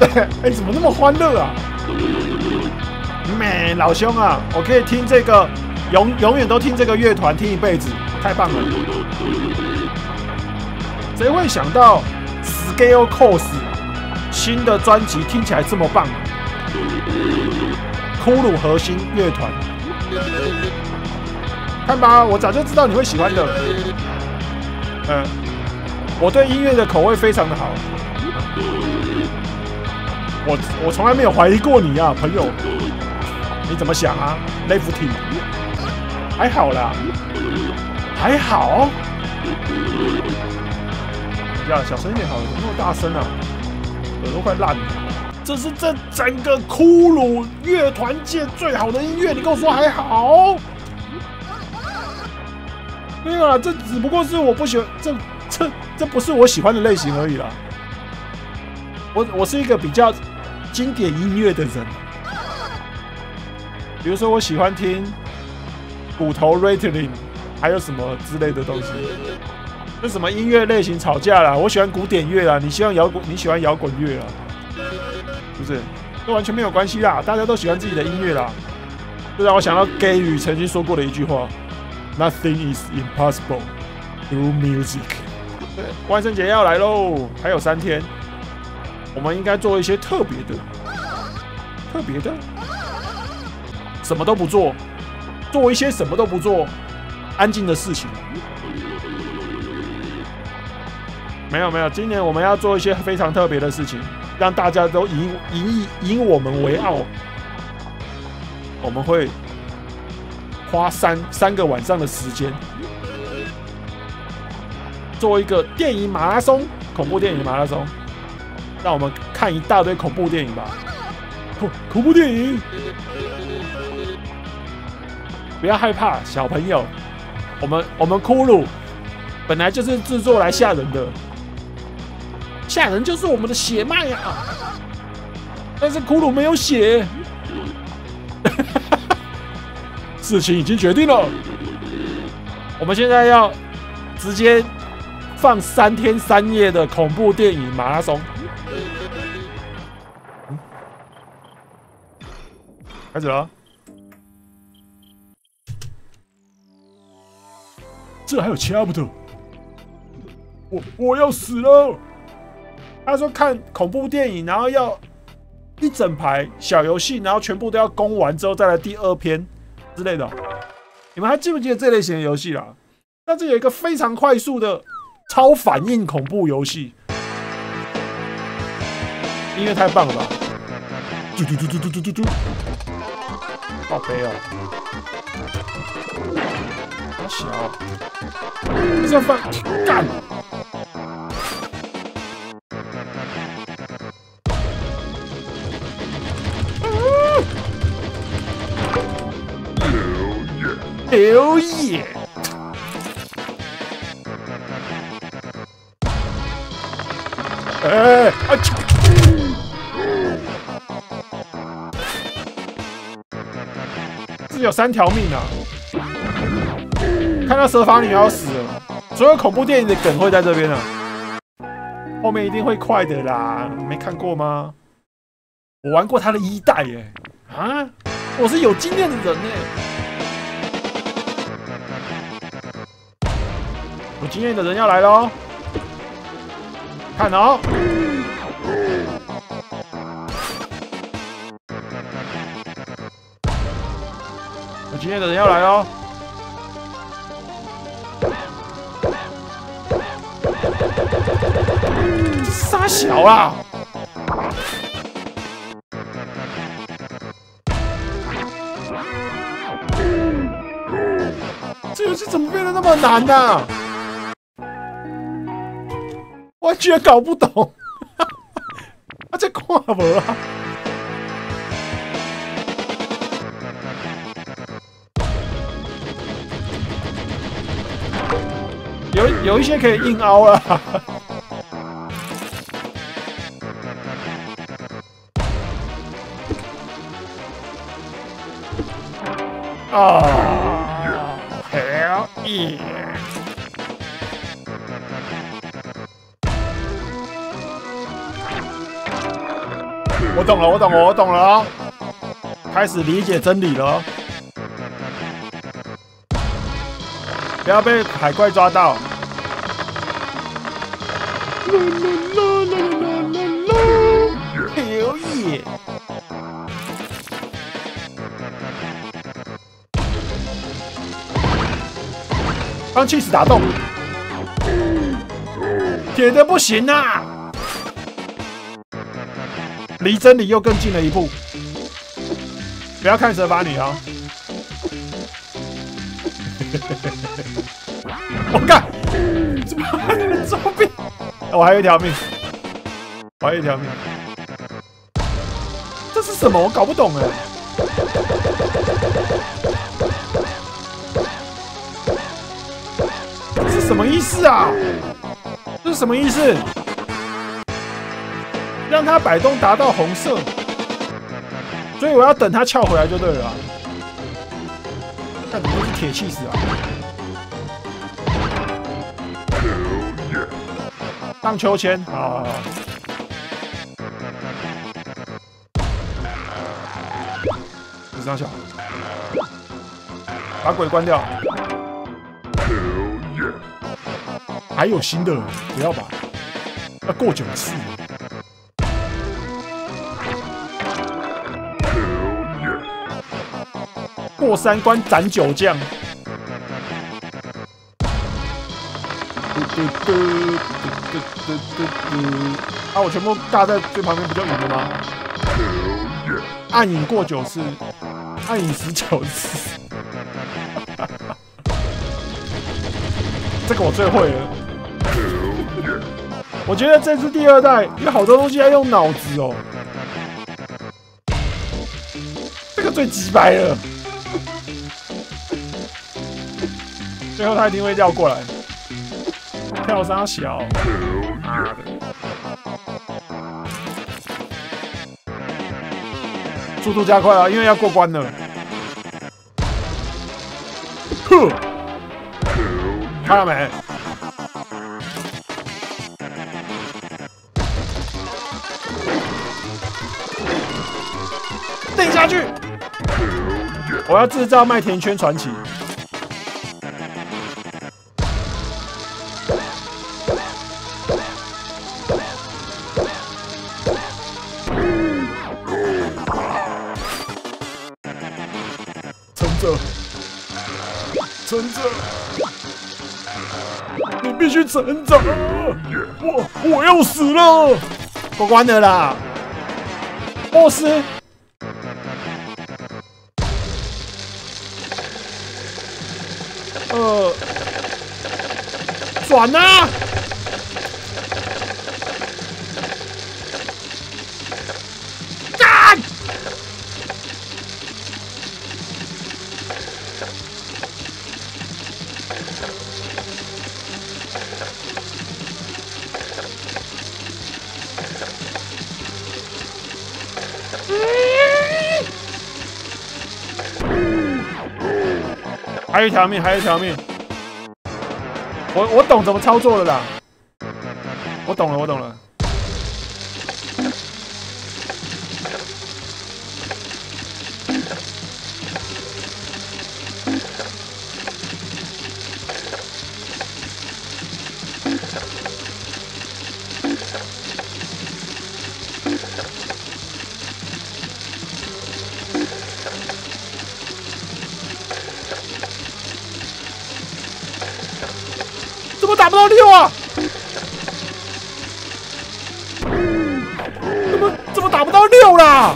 哎，怎么那么欢乐啊？老兄啊，我可以听这个，永远都听这个乐团，听一辈子，太棒了！谁会想到 Scale Cos 新的专辑听起来这么棒？骷髅核心乐团，看吧，我早就知道你会喜欢的。我对音乐的口味非常的好，我从来没有怀疑过你啊，朋友。你怎么想啊 ？Lefty， 还好啦，还好。呀，小声一点好了，怎么那么大声啊？耳朵快烂了。这是这整个骷髅乐团界最好的音乐，你跟我说还好？没有啦，这只不过是我不喜欢，这不是我喜欢的类型而已啦。我是一个比较经典音乐的人。比如说，我喜欢听骨头 rattling， 还有什么之类的东西。那什么音乐类型吵架啦？我喜欢古典乐啦，你喜欢摇滚乐啦，是不是？这完全没有关系啦，大家都喜欢自己的音乐啦。这让我想到 Gay 语曾经说过的一句话 ：“Nothing is impossible through music。”对，万圣节要来喽，还有3天，我们应该做一些特别的。什么都不做，做一些什么都不做，安静的事情。没有，今年我们要做一些非常特别的事情，让大家都引我们为傲。我们会花三个晚上的时间，做一个电影马拉松，恐怖电影马拉松，让我们看一大堆恐怖电影吧。恐怖电影。不要害怕，小朋友，我们骷髅本来就是制作来吓人的，吓人就是我们的血脉啊！但是骷髅没有血，事情已经决定了，我们现在要直接放3天3夜的恐怖电影马拉松。开始了。这还有 chapter， 我要死了。他说看恐怖电影，然后要一整排小游戏，然后全部都要攻完之后再来第2篇之类的。你们还记不记得这类型的游戏啦？但是有一个非常快速的超反应恐怖游戏，音乐太棒了吧！好悲哦。小，这放干！Hell yeah！ 只有3条命啊！看到蛇发女要死了，所有恐怖电影的梗会在这边啊，后面一定会快的啦，没看过吗？我玩过他的1代耶，啊，我是有经验的人耶，有经验的人要来咯，看哦，有经验的人要来咯。傻小啦！这游戏怎么变得那么难呢、啊？完全搞不懂。啊，这看无啊！有一些可以硬凹啦。哦 ，Hell yeah！ 我懂了，我懂了哦，开始理解真理了哦。不要被海怪抓到。Hell yeah！ 帮气死打洞，铁的不行啊！离真理又更近了一步。不要看蛇发女啊！我干，怎么还有作弊？我还有一条命，我还有一条命。这是什么？我搞不懂哎。这是什么意思啊？这是什么意思？让它摆动达到红色，所以我要等它翘回来就对了啊。看，怎么都是铁气死啊！荡秋千，好。这张小，把鬼关掉。还有新的，不要吧？要过9次。过3关斩9将。啊！我全部尬在最旁边，不就赢了吗？暗影过9次，暗影19次。这个我最会了。我觉得这次第2代有好多东西要用脑子哦。这个最鸡掰了。最后他一定会绕过来。跳杀小，妈的！速度加快啊，因为要过关了。哼，看到没？定下去！我要制造麦田圈传奇。成长，你必须成长！我要死了！过关了啦，波斯。转啊！干！还有一条命，还有一条命。我懂怎么操作了啦，我懂了，我懂了。怎么打不到6啊？怎么打不到6啦？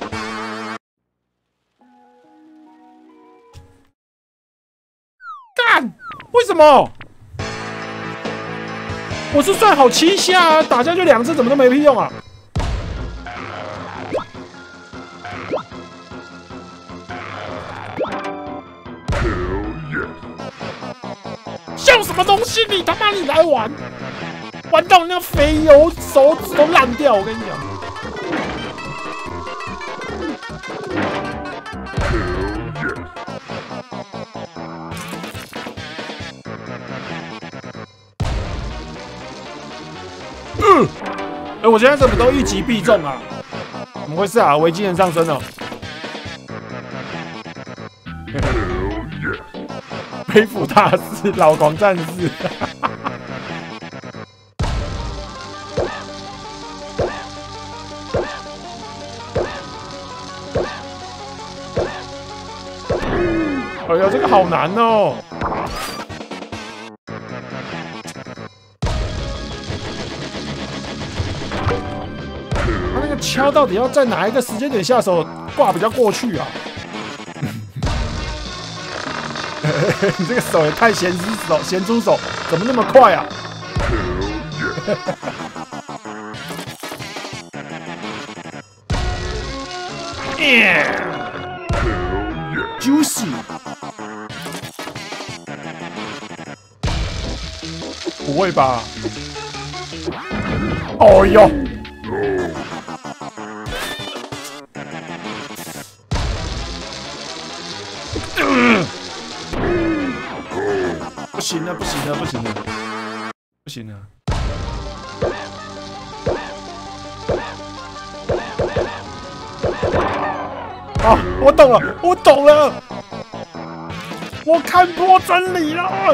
干！为什么？我是算好7下啊，打下去2次，怎么都没屁用啊？像什么东西？你他妈你来玩，玩到你那个肥油手指都烂掉！我跟你讲。我现在怎么都一击必中啊？ 么回事啊？危机人上升哦！背负大师，老狂战士。哎呀，这个好难哦！他那个敲到底要在哪一个时间点下手挂比较过去啊？你这个手也太咸猪手，怎么那么快啊？Juicy， 不会吧？哦哟！不行了，不行了，不行了，不行了！啊，我懂了，我懂了，我看破真理了。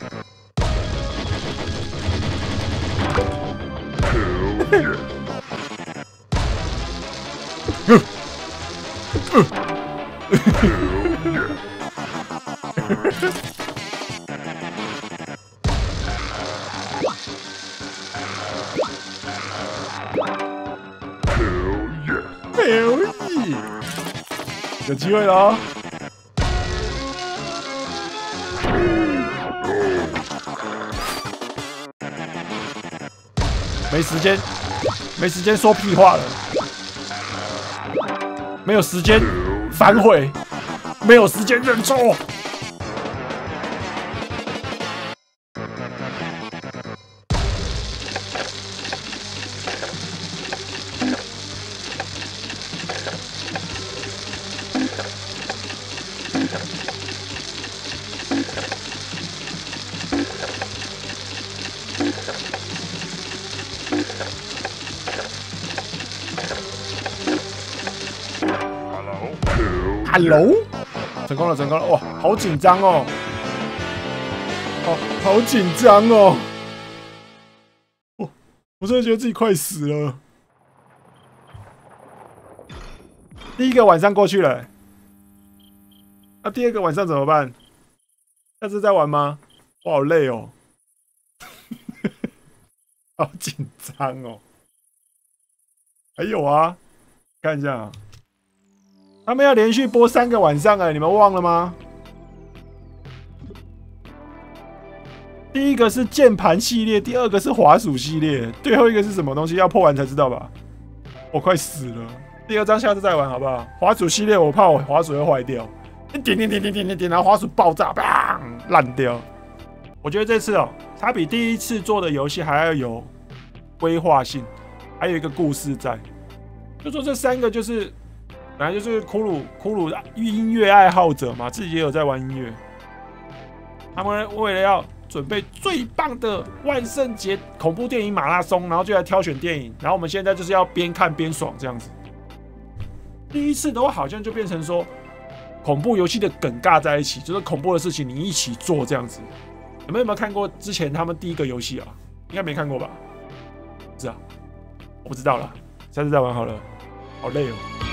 有机会了哦！没时间，没时间说屁话了，没有时间反悔，没有时间认错。Hello， 成功了，成功了！哇，好紧张哦，好紧张哦！我真的觉得自己快死了。第一个晚上过去了，那第二个晚上怎么办？下次再玩吗？我好累哦，好紧张哦。还有啊，看一下啊。他们要连续播3个晚上哎，你们忘了吗？第一个是键盘系列，第二个是滑鼠系列，最后一个是什么东西？要破完才知道吧？我快死了！第2章下次再玩好不好？滑鼠系列我怕我滑鼠会坏掉，点，然后滑鼠爆炸，砰，烂掉。我觉得这次哦，它比第1次做的游戏还要有规划性，还有一个故事在。就说这3个就是。本来就是骷髅音乐爱好者嘛，自己也有在玩音乐。他们为了要准备最棒的万圣节恐怖电影马拉松，然后就来挑选电影。然后我们现在就是要边看边爽这样子。第1次的话，好像就变成说恐怖游戏的梗尬在一起，就是恐怖的事情你一起做这样子。有没有看过之前他们第1个游戏啊？应该没看过吧？是啊，我不知道了，下次再玩好了。好累哦。